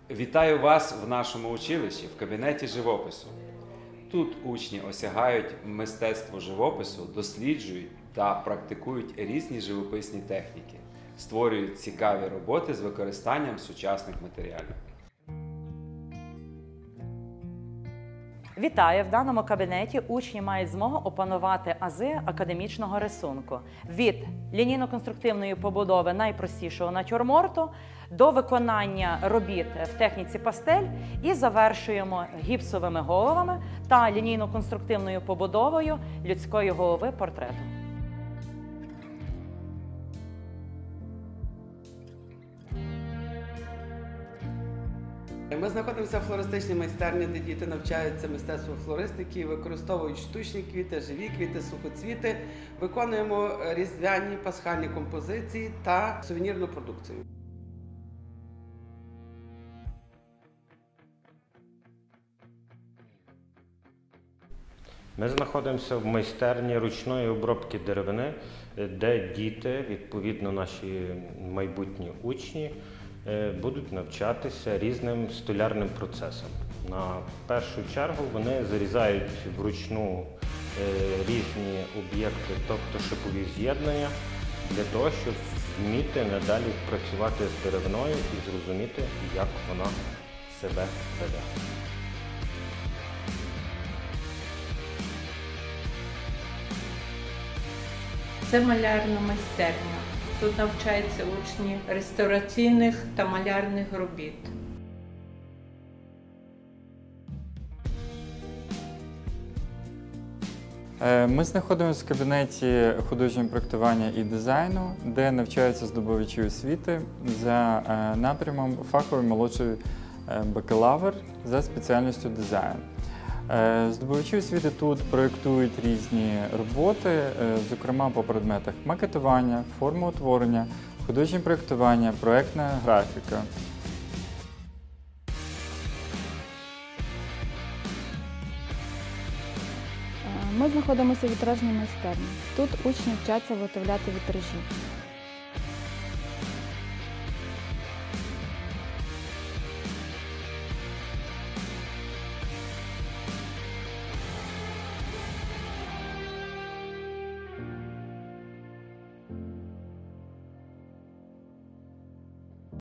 Вітаю вас в нашому училищі в кабінеті живопису. Тут учні осягають мистецтво живопису, досліджують та практикують різні живописні техніки, створюють цікаві роботи з використанням сучасних матеріалів. Вітаю! В даному кабінеті учні мають змогу опанувати ази академічного рисунку. Від лінійно-конструктивної побудови найпростішого натюрморту до виконання робіт в техніці пастель і завершуємо гіпсовими головами та лінійно-конструктивною побудовою людської голови портрету. Ми знаходимося в флористичній майстерні, де діти навчаються мистецтву флористики, використовують штучні квіти, живі квіти, сухоцвіти, виконуємо різдвяні пасхальні композиції та сувенірну продукцію. Ми знаходимося в майстерні ручної обробки деревини, де діти, відповідно наші майбутні учні, будуть навчатися різним столярним процесам. На першу чергу вони зарізають вручну різні об'єкти, тобто шипові з'єднання, для того, щоб вміти надалі працювати з деревиною і зрозуміти, як вона себе веде. Це малярна майстерня. Тут навчаються учні реставраційних та малярних робіт. Ми знаходимося в кабінеті художнього проєктування і дизайну, де навчаються здобувачі освіти за напрямом фаховий молодший бакалавр за спеціальністю дизайн. Здобувачі освіти тут проєктують різні роботи, зокрема по предметах макетування, формоутворення, художнє проєктування, проєктна графіка. Ми знаходимося в вітражній майстерні. Тут учні вчаться виготовляти вітражі.